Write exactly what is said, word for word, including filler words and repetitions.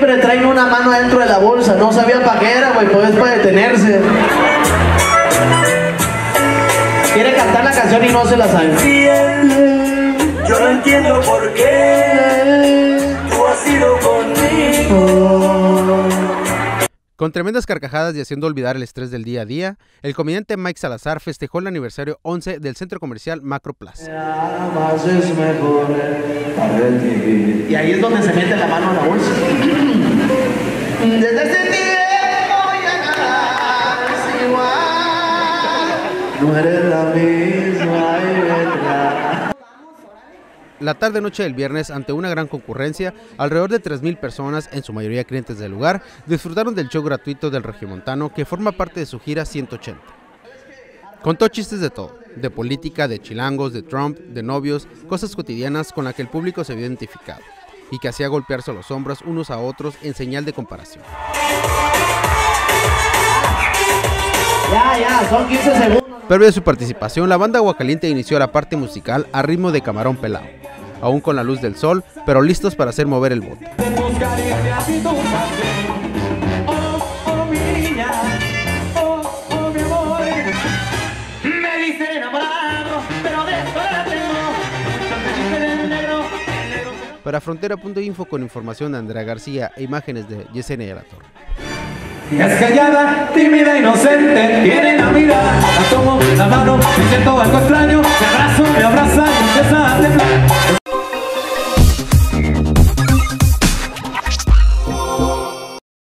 siempre traen una mano dentro de la bolsa. No sabía para qué era, güey, pues es para detenerse. Quiere cantar la canción y no se la sabe. Yo no entiendo por qué tú has ido conmigo. Con tremendas carcajadas y haciendo olvidar el estrés del día a día, el comediante Mike Salazar festejó el aniversario once del centro comercial Macro Plaza. Y ahí es donde se mete la mano en la bolsa. Desde ese tiempo ya nada es igual. No eres la misma y vendrá. La tarde-noche del viernes, ante una gran concurrencia, alrededor de tres mil personas, en su mayoría clientes del lugar, disfrutaron del show gratuito del regiomontano que forma parte de su gira ciento ochenta. Contó chistes de todo, de política, de chilangos, de Trump, de novios, cosas cotidianas con las que el público se vio identificado y que hacía golpearse los hombros unos a otros en señal de comparación. Ya, ya, son quince segundos. Previo a su participación, la banda Aguacaliente inició la parte musical a ritmo de Camarón Pelao, aún con la luz del sol, pero listos para hacer mover el bote. Para Frontera punto info, con información de Andrea García e imágenes de Yesenia de la Torre. Es callada, tímida, inocente.